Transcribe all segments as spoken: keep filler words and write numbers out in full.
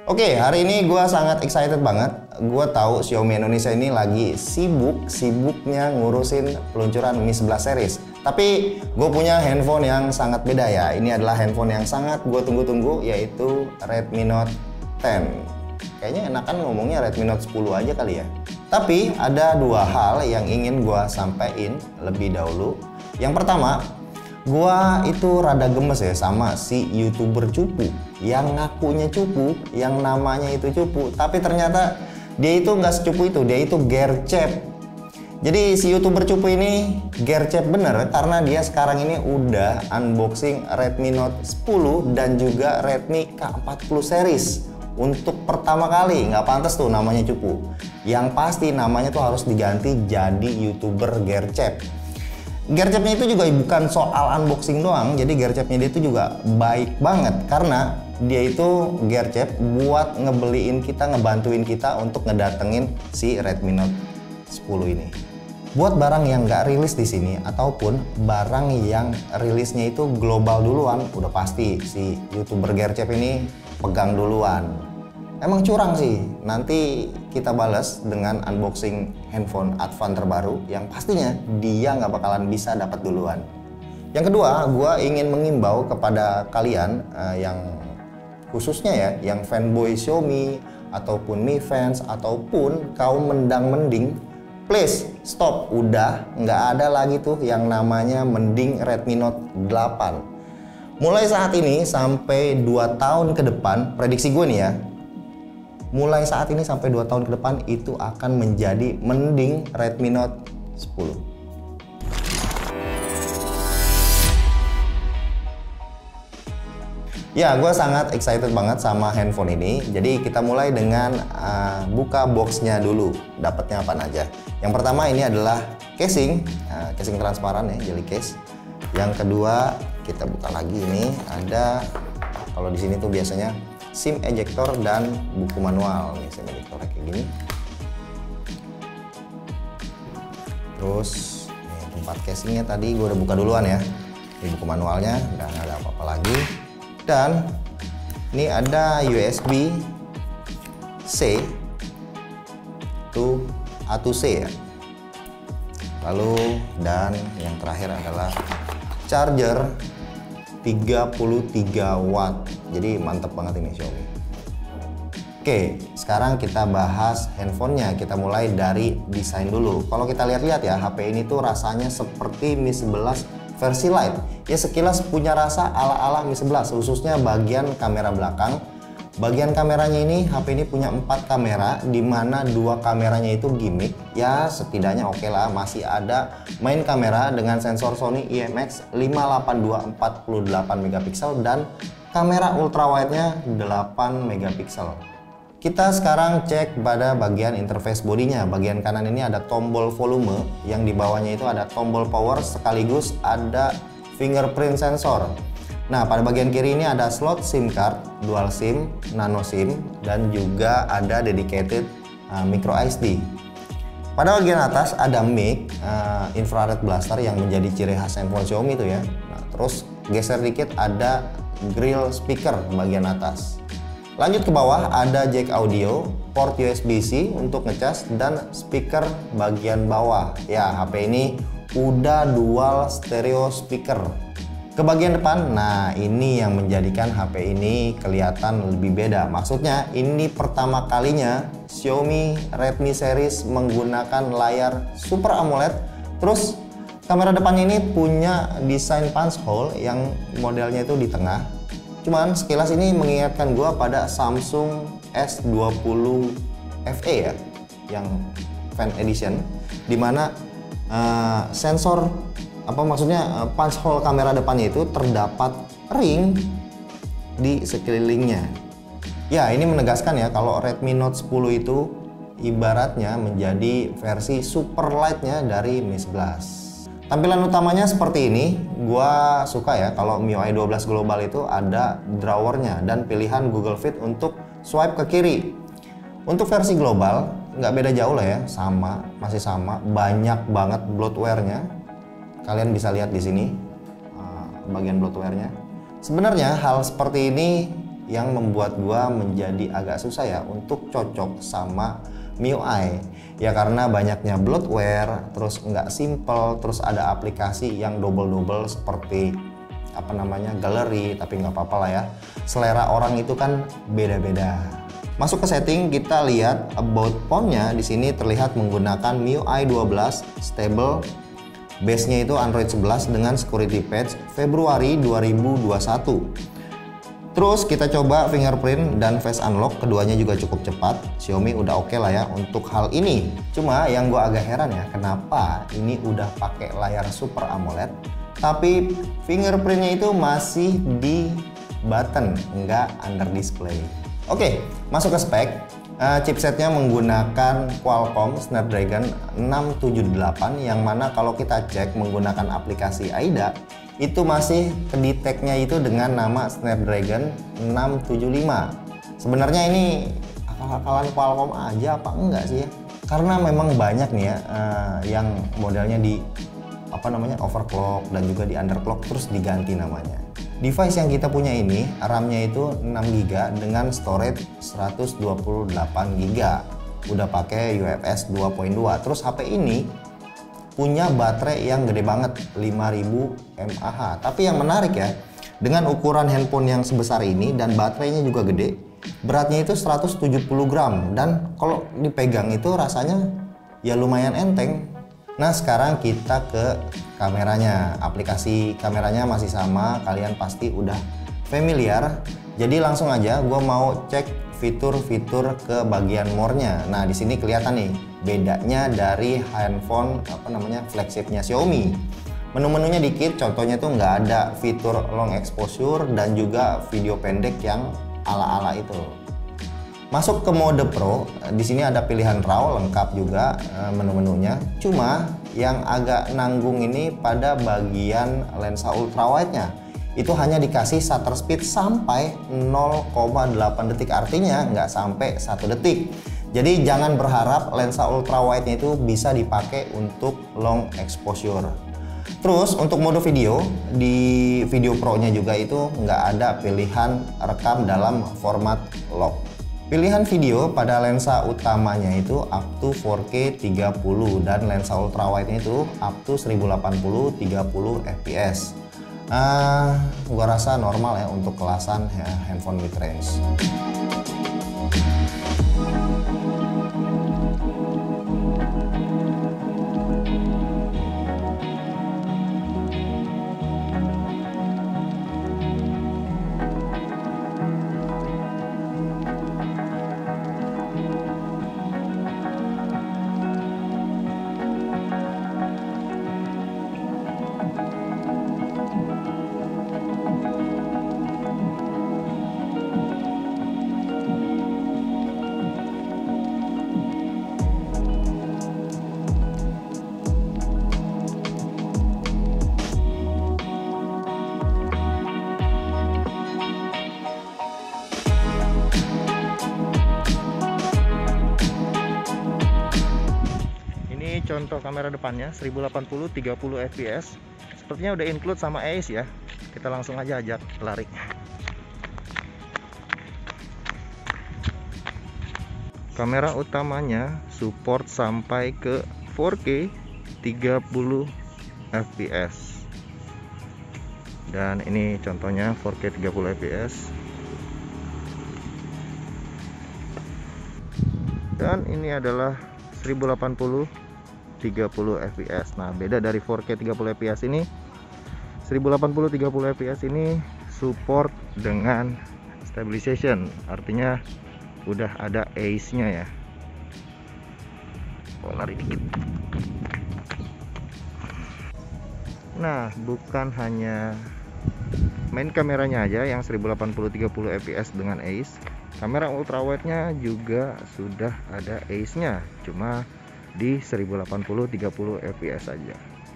Oke, hari ini gue sangat excited banget. Gue tahu Xiaomi Indonesia ini lagi sibuk-sibuknya ngurusin peluncuran Mi sebelas series. Tapi gue punya handphone yang sangat beda ya. Ini adalah handphone yang sangat gue tunggu-tunggu, yaitu Redmi Note sepuluh. Kayaknya enakan ngomongnya Redmi Note sepuluh aja kali ya. Tapi ada dua hal yang ingin gue sampaikan lebih dahulu. Yang pertama, gua itu rada gemes ya sama si YouTuber cupu yang ngakunya cupu, yang namanya itu cupu, tapi ternyata dia itu nggak secupu itu, dia itu gercep. Jadi si YouTuber cupu ini gercep bener karena dia sekarang ini udah unboxing Redmi Note sepuluh dan juga Redmi K empat puluh series untuk pertama kali. Nggak pantas tuh namanya cupu. Yang pasti namanya tuh harus diganti jadi YouTuber gercep. Gercepnya itu juga bukan soal unboxing doang, jadi gercepnya dia itu juga baik banget karena dia itu gercep buat ngebeliin kita, ngebantuin kita untuk ngedatengin si Redmi Note sepuluh ini. Buat barang yang nggak rilis di sini ataupun barang yang rilisnya itu global duluan, udah pasti si YouTuber gercep ini pegang duluan. Emang curang sih, nanti kita balas dengan unboxing handphone Advan terbaru yang pastinya dia nggak bakalan bisa dapat duluan. Yang kedua, gue ingin mengimbau kepada kalian uh, yang khususnya ya, yang fanboy Xiaomi ataupun Mi fans ataupun kaum mendang mending, please stop, udah nggak ada lagi tuh yang namanya mending Redmi Note delapan. Mulai saat ini sampai dua tahun ke depan, prediksi gue nih ya, mulai saat ini sampai dua tahun ke depan itu akan menjadi mending Redmi Note sepuluh. Ya, gue sangat excited banget sama handphone ini. Jadi kita mulai dengan uh, buka boxnya dulu. Dapatnya apa aja? Yang pertama ini adalah casing, uh, casing transparan ya, jelly case. Yang kedua kita buka lagi, ini ada, kalau di sini tuh biasanya SIM ejector dan buku manual nih, SIM ejector kayak gini. Terus nih, tempat casingnya tadi gue udah buka duluan ya. Ini buku manualnya, dan ada apa-apa lagi. Dan ini ada U S B C to A to C ya. Lalu dan yang terakhir adalah charger tiga puluh tiga watt. Jadi mantep banget ini Xiaomi. Oke, sekarang kita bahas handphonenya. Kita mulai dari desain dulu. Kalau kita lihat-lihat ya, H P ini tuh rasanya seperti Mi sebelas versi Lite. Ya sekilas punya rasa ala-ala Mi sebelas, khususnya bagian kamera belakang. Bagian kameranya ini, H P ini punya empat kamera, di mana dua kameranya itu gimmick. Ya setidaknya oke lah, masih ada main kamera dengan sensor Sony I M X lima delapan dua empat delapan megapiksel dan kamera ultrawide-nya delapan megapiksel. Kita sekarang cek pada bagian interface bodinya. Bagian kanan ini ada tombol volume, yang di bawahnya itu ada tombol power sekaligus ada fingerprint sensor. Nah, pada bagian kiri ini ada slot SIM card, dual SIM, nano SIM, dan juga ada dedicated uh, micro S D. Pada bagian atas ada mic uh, infrared blaster yang menjadi ciri khas handphone Xiaomi itu ya. Nah, terus geser dikit ada grill speaker bagian atas. Lanjut ke bawah ada jack audio, port U S B C untuk ngecas, dan speaker bagian bawah. Ya, H P ini udah dual stereo speaker. Ke bagian depan, nah ini yang menjadikan H P ini kelihatan lebih beda. Maksudnya ini pertama kalinya Xiaomi Redmi series menggunakan layar Super AMOLED. Terus kamera depan ini punya desain punch hole yang modelnya itu di tengah. Cuman sekilas ini mengingatkan gua pada Samsung S dua puluh F E ya, yang Fan Edition, dimana uh, sensor apa maksudnya punch hole kamera depannya itu terdapat ring di sekelilingnya. Ya, ini menegaskan ya kalau Redmi Note sepuluh itu ibaratnya menjadi versi super light-nya dari Mi sebelas. Tampilan utamanya seperti ini. Gua suka ya kalau M I U I dua belas Global itu ada drawernya dan pilihan Google Fit untuk swipe ke kiri. Untuk versi global nggak beda jauh lah ya, sama, masih sama, banyak banget bloatware-nya. Kalian bisa lihat di sini uh, bagian bloatware-nya. Sebenarnya hal seperti ini yang membuat gua menjadi agak susah ya untuk cocok sama M I U I. Ya karena banyaknya bloatware, terus nggak simple, terus ada aplikasi yang double-double seperti apa namanya gallery, tapi nggak apa-apa lah ya. Selera orang itu kan beda-beda. Masuk ke setting, kita lihat about phone-nya di sini terlihat menggunakan M I U I dua belas stable. Base-nya itu Android sebelas dengan security patch Februari dua ribu dua puluh satu. Terus kita coba fingerprint dan face unlock, keduanya juga cukup cepat. Xiaomi udah oke okay lah ya untuk hal ini. Cuma yang gue agak heran ya, kenapa ini udah pakai layar Super AMOLED, tapi fingerprintnya itu masih di button, nggak under display. Oke, okay, masuk ke spek. Uh, chipsetnya menggunakan Qualcomm Snapdragon enam tujuh delapan, yang mana kalau kita cek menggunakan aplikasi AIDA itu masih kedeteknya itu dengan nama Snapdragon enam tujuh lima. Sebenarnya ini akal-akalan Qualcomm aja apa enggak sih ya? Karena memang banyak nih ya uh, yang modelnya di apa namanya overclock dan juga di underclock terus diganti namanya. Device yang kita punya ini RAM-nya itu enam giga dengan storage seratus dua puluh delapan giga. Udah pakai U F S dua titik dua. Terus H P ini punya baterai yang gede banget, lima ribu mAh. Tapi yang menarik ya, dengan ukuran handphone yang sebesar ini dan baterainya juga gede, beratnya itu seratus tujuh puluh gram, dan kalau dipegang itu rasanya ya lumayan enteng. Nah sekarang kita ke kameranya. Aplikasi kameranya masih sama, kalian pasti udah familiar. Jadi langsung aja gue mau cek fitur-fitur ke bagian more-nya. Nah di sini kelihatan nih bedanya dari handphone apa namanya flagshipnya Xiaomi. Menu-menunya dikit, contohnya tuh nggak ada fitur long exposure dan juga video pendek yang ala-ala itu. Masuk ke mode Pro, di sini ada pilihan RAW lengkap juga menu-menunya. Cuma yang agak nanggung ini pada bagian lensa ultrawide-nya. Itu hanya dikasih shutter speed sampai nol koma delapan detik, artinya nggak sampai satu detik. Jadi jangan berharap lensa ultrawide-nya itu bisa dipakai untuk long exposure. Terus untuk mode video, di video Pro-nya juga itu nggak ada pilihan rekam dalam format log. Pilihan video pada lensa utamanya itu up to four K tiga puluh dan lensa ultrawide itu up to seribu delapan puluh tiga puluh F P S. Uh, gua rasa normal ya untuk kelasan ya, handphone mid range. Contoh kamera depannya seribu delapan puluh tiga puluh F P S, sepertinya udah include sama A C E ya. Kita langsung aja ajak lari. Kamera utamanya support sampai ke four K tiga puluh F P S, dan ini contohnya four K tiga puluh F P S. Dan ini adalah seribu delapan puluh tiga puluh F P S. Nah, beda dari four K tiga puluh F P S ini, seribu delapan puluh tiga puluh F P S ini support dengan stabilization, artinya udah ada A C E-nya ya. Oh, lari dikit. Nah, bukan hanya main kameranya aja yang seribu delapan puluh tiga puluh F P S dengan A C E, kamera ultrawide-nya juga sudah ada A C E-nya, cuma di seribu delapan puluh tiga puluh F P S saja.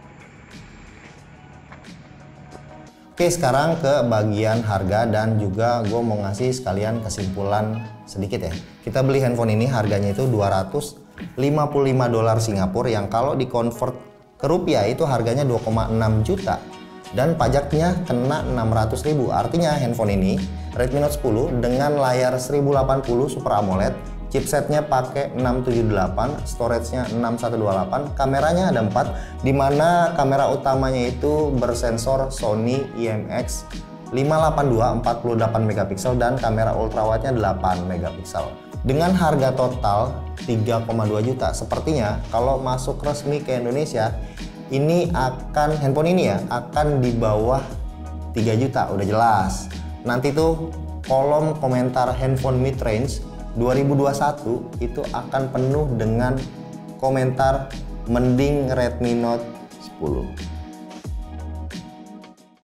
Oke, sekarang ke bagian harga dan juga gue mau ngasih sekalian kesimpulan sedikit ya. Kita beli handphone ini harganya itu dua ratus lima puluh lima dolar Singapura, yang kalau di convert ke rupiah itu harganya dua koma enam juta. dan pajaknya kena enam ratus ribu. Artinya handphone ini Redmi Note sepuluh dengan layar seribu delapan puluh Super AMOLED, chipsetnya pakai enam tujuh delapan, storage-nya enam satu dua delapan, kameranya ada empat, dimana kamera utamanya itu bersensor Sony I M X lima delapan dua empat puluh delapan megapiksel dan kamera ultrawide-nya delapan megapiksel. Dengan harga total tiga koma dua juta, sepertinya kalau masuk resmi ke Indonesia ini akan handphone ini ya akan di bawah tiga juta, udah jelas. Nanti tuh kolom komentar handphone mid range dua ribu dua puluh satu itu akan penuh dengan komentar mending Redmi Note sepuluh.